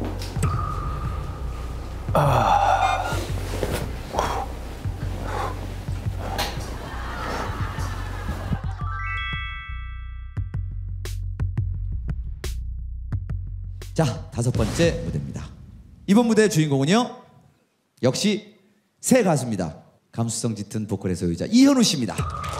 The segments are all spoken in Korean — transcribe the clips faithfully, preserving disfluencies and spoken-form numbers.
아... 자, 다섯 번째 무대입니다. 이번 무대의 주인공은요, 역시 새 가수입니다. 감수성 짙은 보컬의 소유자 이현우 씨입니다.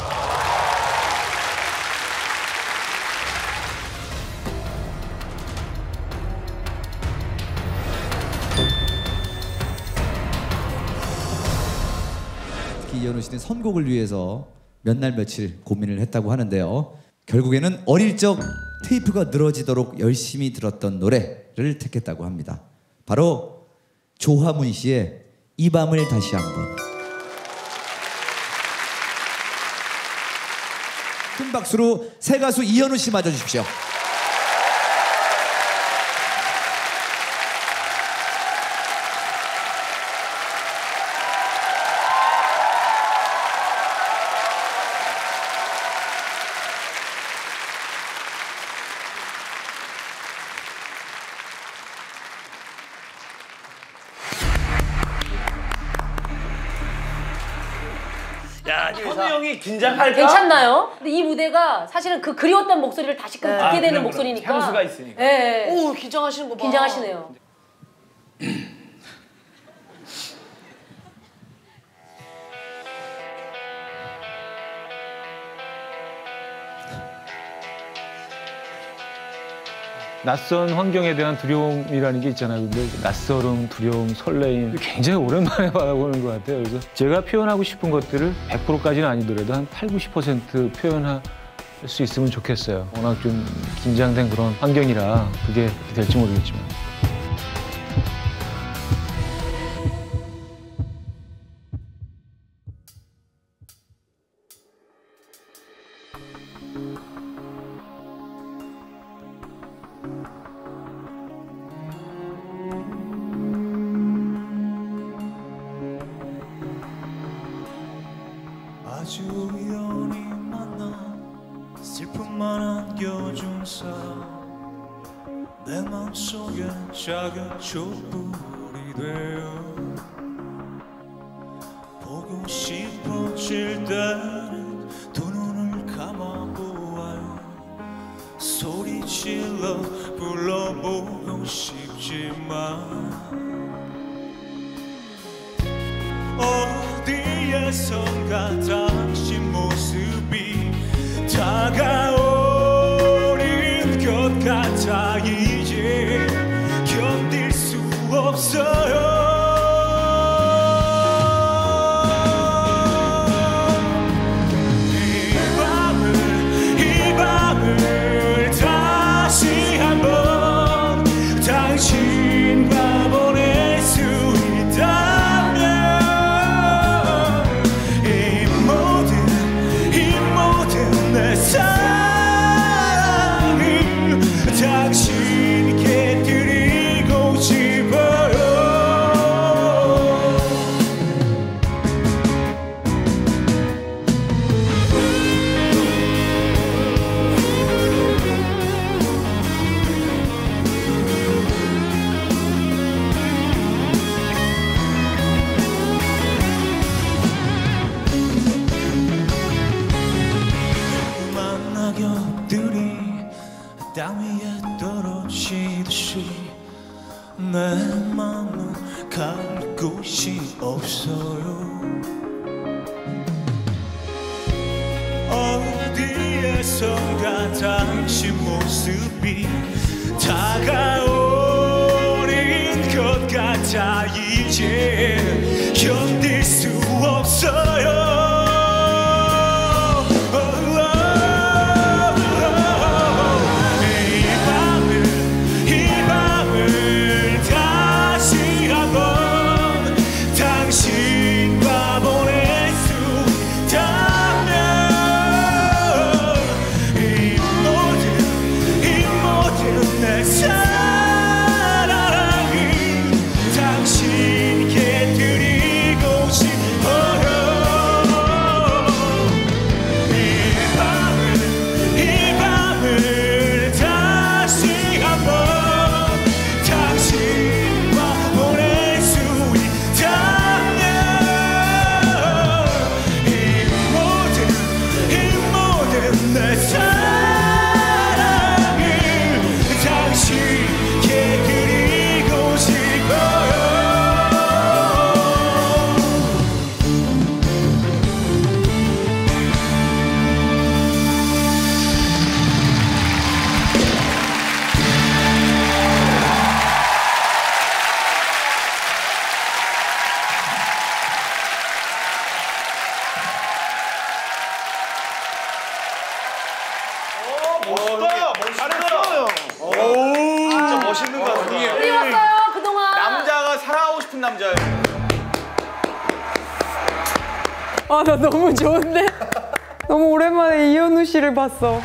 특히 이현우 씨는 선곡을 위해서 몇 날 며칠 고민을 했다고 하는데요. 결국에는 어릴 적 테이프가 늘어지도록 열심히 들었던 노래를 택했다고 합니다. 바로 조화문 씨의 이 밤을 다시 한번. 큰 박수로 새 가수 이현우 씨 맞아주십시오. 야, 현우 형이 긴장할까? 괜찮나요? 근데 이 무대가 사실은 그 그리웠던 목소리를 다시금 네. 듣게 아, 되는 그럼, 목소리니까. 그럼. 향수가 있으니까. 네. 오, 긴장하시는 거 봐. 긴장하시네요. 낯선 환경에 대한 두려움이라는 게 있잖아요. 근데 낯설음, 두려움, 설레임 굉장히 오랜만에 받아보는 것 같아요. 그래서 제가 표현하고 싶은 것들을 백 퍼센트까지는 아니더라도 한 팔, 구십 퍼센트 표현할 수 있으면 좋겠어요. 워낙 좀 긴장된 그런 환경이라 그게 그렇게 될지 모르겠지만. 아주 우연히 만나 슬픔만 안겨준 사람 내 맘속에 작은 촛불이 되어 보고 싶어질 때는 두 눈을 감아보아요 소리질러 불러보고 싶지만 어디에선가 당신 모습이 다가오는 것 같아 이제 견딜 수 없어요 이 밤을 이 밤을 다시 한번 당신과 보낼 수 있다면 이 모든 이 모든 내 사랑을 당신께 드리고 싶어요 조그만 낙엽들이 땅 위에 떨어지듯이 내 맘은 갈 곳이 없어요 어디에선가 당신 모습이 다가오는 것 같아 이제 견딜 수 없어요 당신과 보낼 수 있다면 이 모든 이 모든 내 사랑을 당신께 드리고 싶어요 남자예요. 아, 나 너무 좋은데? 너무 오랜만에 이현우 씨를 봤어.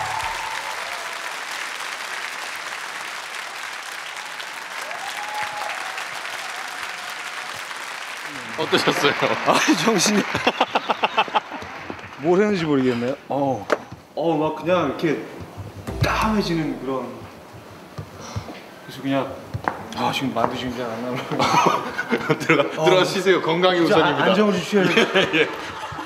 어떠셨어요? 아, 정신이 뭘 했는지 모르겠네요. 어, 어, 막 그냥 이렇게 까매지는 그런. 그래서 그냥 아 지금 말도 지금 잘 안 나오고. 들어가 들어가 쉬세요. 건강이 우선입니다. 안정을 좀 취해야 돼. 예, 예.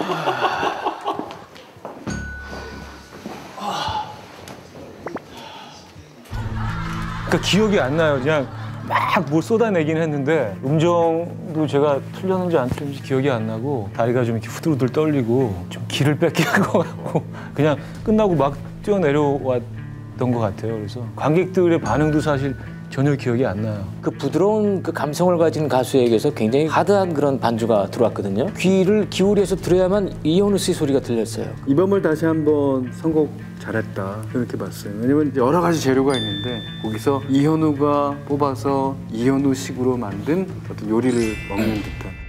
그러니까 기억이 안 나요. 그냥 막 뭘 쏟아내긴 했는데 음정도 제가 틀렸는지 안 틀렸는지 기억이 안 나고 다리가 좀 이렇게 후들후들 떨리고 좀 기를 뺏기는 것 같고 그냥 끝나고 막 뛰어내려왔던 것 같아요. 그래서 관객들의 반응도 사실 전혀 기억이 안 나요. 그 부드러운 그 감성을 가진 가수에게서 굉장히 하드한 그런 반주가 들어왔거든요. 귀를 기울여서 들어야만 이현우 씨 소리가 들렸어요. 이 밤을 다시 한번 선곡 잘했다 그렇게 봤어요. 왜냐면 여러 가지 재료가 있는데 거기서 이현우가 뽑아서 이현우식으로 만든 어떤 요리를 먹는 듯한